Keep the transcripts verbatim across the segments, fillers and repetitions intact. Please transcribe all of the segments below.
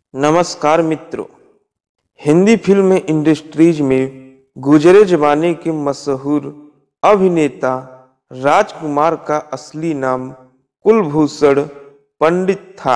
नमस्कार मित्रों, Hindi film industries में गुजरे जमाने के मशहूर अभिनेता राजकुमार का असली नाम कुलभूषण पंडित था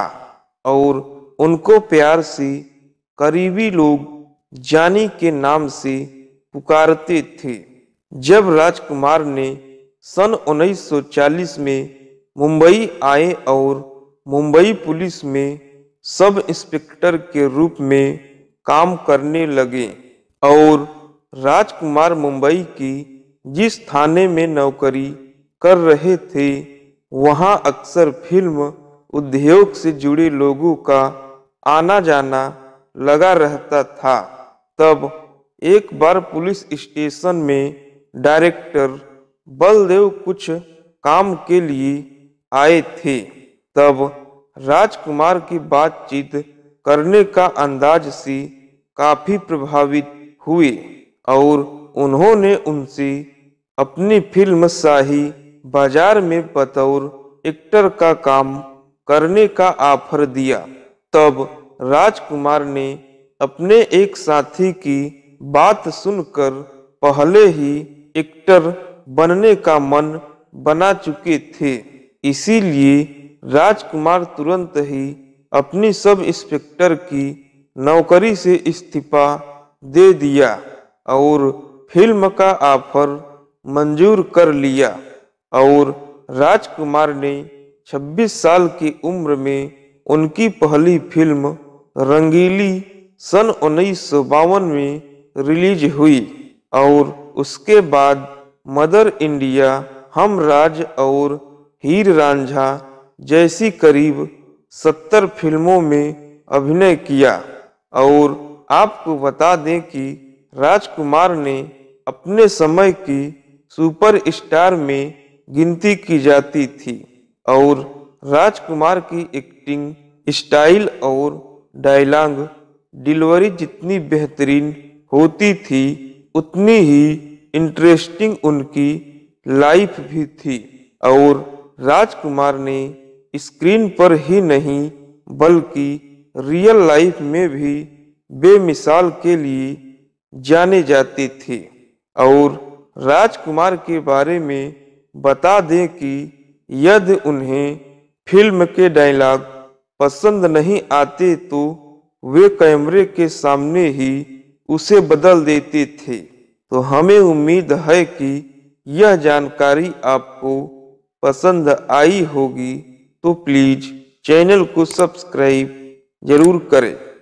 और उनको प्यार से करीबी लोग जानी के नाम से पुकारते थे। जब राजकुमार ने सन उन्नीस सौ चालीस में मुंबई आए और मुंबई पुलिस में सब इंस्पेक्टर के रूप में काम करने लगे और राजकुमार मुंबई की जिस थाने में नौकरी कर रहे थे वहां अक्सर फिल्म उद्योग से जुड़े लोगों का आना जाना लगा रहता था। तब एक बार पुलिस स्टेशन में डायरेक्टर बलदेव कुछ काम के लिए आए थे। तब राजकुमार की बातचीत करने का अंदाज से काफी प्रभावित हुए और उन्होंने उनसे अपनी फिल्म शाही बाजार में बतौर एक्टर का काम करने का ऑफर दिया। तब राजकुमार ने अपने एक साथी की बात सुनकर पहले ही एक्टर बनने का मन बना चुके थे, इसीलिए राजकुमार तुरंत ही अपनी सब इंस्पेक्टर की नौकरी से इस्तीफा दे दिया और फिल्म का ऑफर मंजूर कर लिया और राजकुमार ने छब्बीस साल की उम्र में उनकी पहली फिल्म रंगीली सन उन्नीस सौ बावन में रिलीज हुई और उसके बाद मदर इंडिया, हम राज और हीर रांझा जैसी करीब सत्तर फिल्मों में अभिनय किया। और आपको बता दें कि राजकुमार ने अपने समय की सुपर स्टार में गिनती की जाती थी और राजकुमार की एक्टिंग स्टाइल और डायलॉग डिलीवरी जितनी बेहतरीन होती थी उतनी ही इंटरेस्टिंग उनकी लाइफ भी थी। और राजकुमार ने स्क्रीन पर ही नहीं बल्कि रियल लाइफ में भी बेमिसाल के लिए जाने जाते थे। और राजकुमार के बारे में बता दें कि यदि उन्हें फिल्म के डायलॉग पसंद नहीं आते तो वे कैमरे के सामने ही उसे बदल देते थे। तो हमें उम्मीद है कि यह जानकारी आपको पसंद आई होगी, तो प्लीज चैनल को सब्सक्राइब जरूर करें।